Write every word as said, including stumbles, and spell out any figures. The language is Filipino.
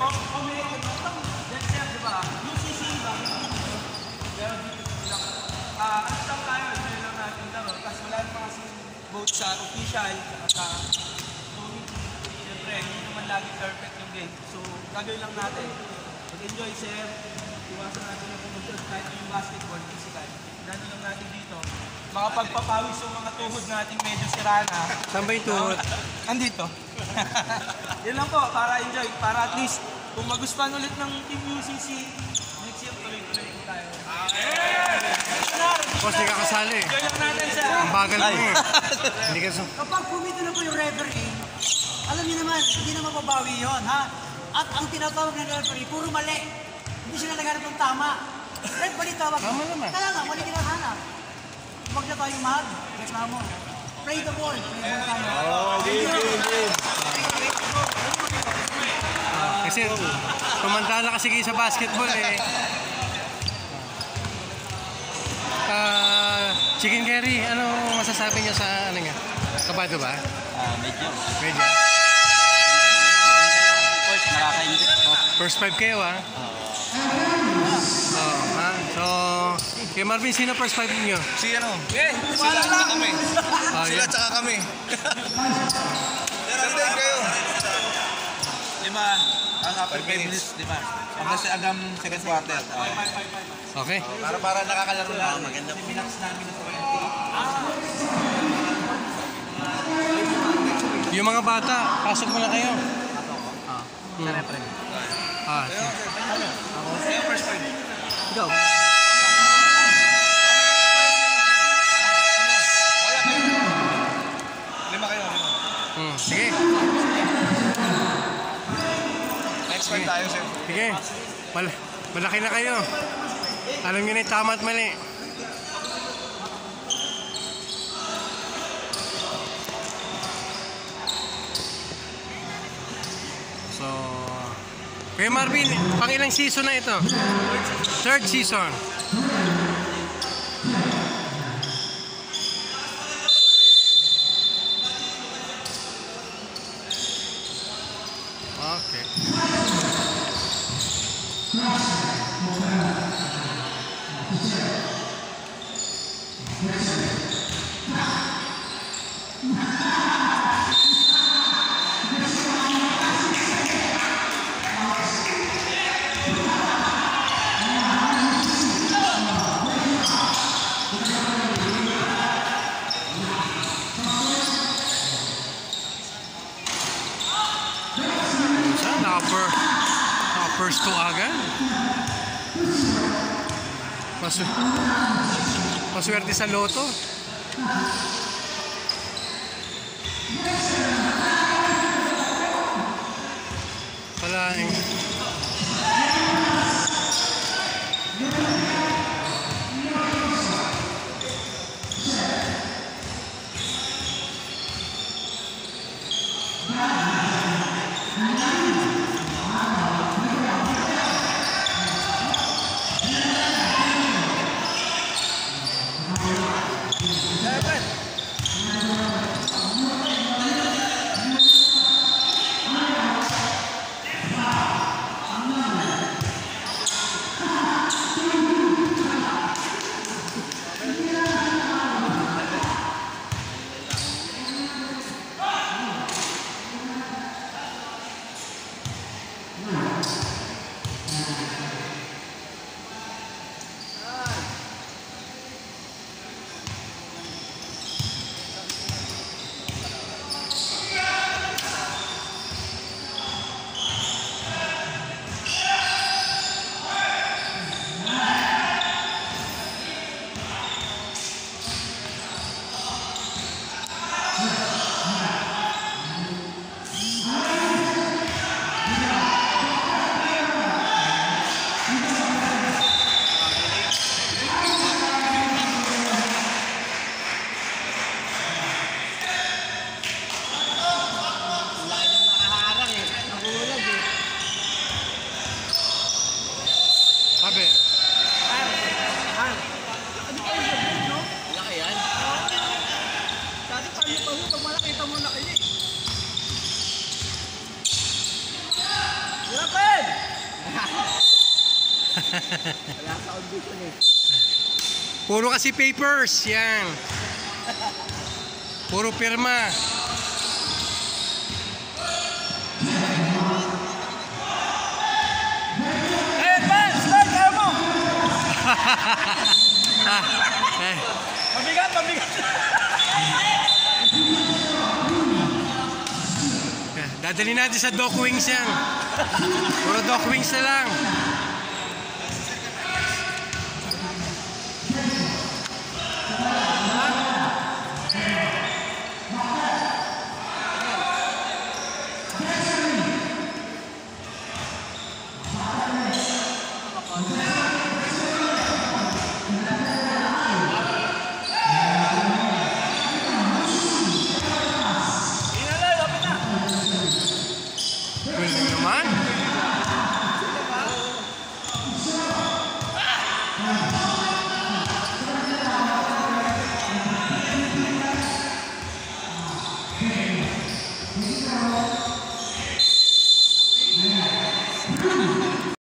Kung may itong, let's say, di ba? U C C ba? Pero dito lang. Ah, ano lang tayo, enjoy lang natin laro. Kasi wala naman kasi both sa official at sa community. Siyempre, hindi naman lagi perfect yung game. So, gagawin lang natin. Mag-enjoy, sir. Iwasan natin yung pumunod kahit yung basketball, physical. Gano'n lang natin dito. Makapagpapawis yung mga tuhod natin medyo sira na. Saan ba yung tuhod? Andito. Yun lang po, para enjoy. Para at least, kung magustuhan ulit ng Team U C C, next year tuloy-tuloy po tayo. Boss, hindi ka kasali. Enjoy lang natin sa... Ang bagal mo eh. Hindi ka so... Kapag pumito na po yung referee, alam niyo naman, hindi na mababawi yun, ha? At ang tinatawag ng referee, puro mali. Hindi sila naghanap ng tama. Red, bali tawag. Tama naman. Kaya nga, mali kinahanap. Huwag na tayo mahal. Reklamo. Play the ball. Play the ball tayo. Oh, game, game, game. Kasi, tumanda na kasi kayo sa basketball eh. Uh, Chicken Curry, ano masasabi niyo sa ano nga? Kabado ba? Ah, medyo. Medyo? First, nakaka-hindi. First five kayo ah? Oo. Oh, ha? So, kay Marvin, sino first five niyo? Si ano? Eh, Sila tsaka kami. Oh, Sila yeah. tsaka kami. Pero hindi kayo. lima. Ang after five minutes, lima. Hanggang sa agam second quarter. Okay. Para para nakakalaro na. Maganda. Minax namin ng Orienting. Yung mga bata, pasok mo na kayo. Ah, Hmm. sa referee. Ah, sige. Ako, sa'yo first five. Ikaw. Lima kayo, lima. Hmm. Sige. Next five tayo, sir. Sige. Mal malaki na kayo. Alam niyo na yung tama at mali. So, kay Marvin, pang ilang season na ito? Third season. Okay. Naka-per, naka-first to agad. Pasu Paswerte sa loto. Palaing. Wala sa condition eh. Puro kasi papers, yan. Puro pirma. Eh, man! Start! Kaya mo! Eh, Mabigat, mabigat! dadali natin sa dock wings yan. Puro dock wings na lang.